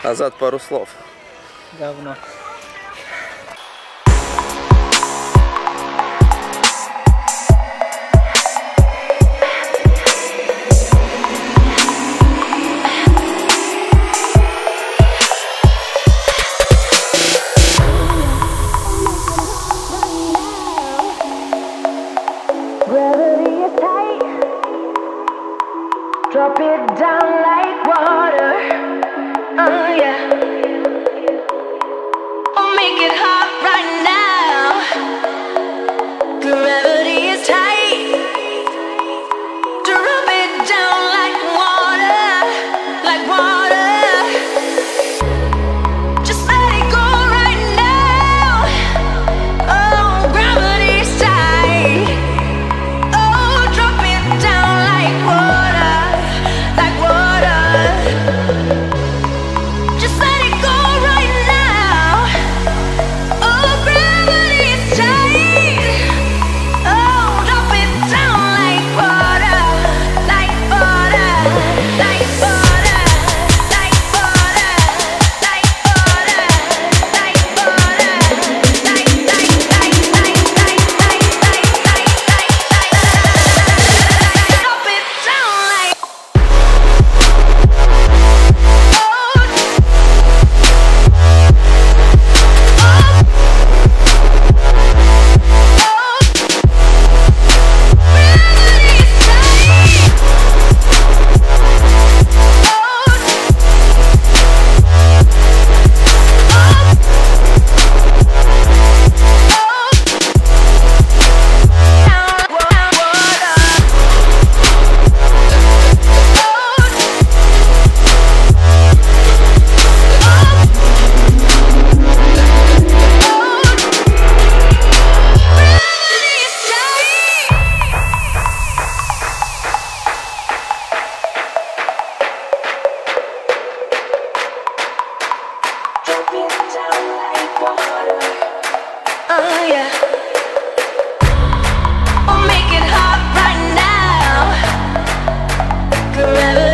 Назад пару слов. Говно. Drop it down like water, oh yeah. Oh, make it hot right now. Gravity is tight. Drop it down like water, like water. Just let it go right now. Oh, gravity is tight. Oh, drop it down like water, like water. Just let it go right now. Oh, gravity is tight. Oh, drop it down like water, like water, like water, like water, like water, like water, like drop it down like. Oh yeah. Oh, make it hot right now. Gravity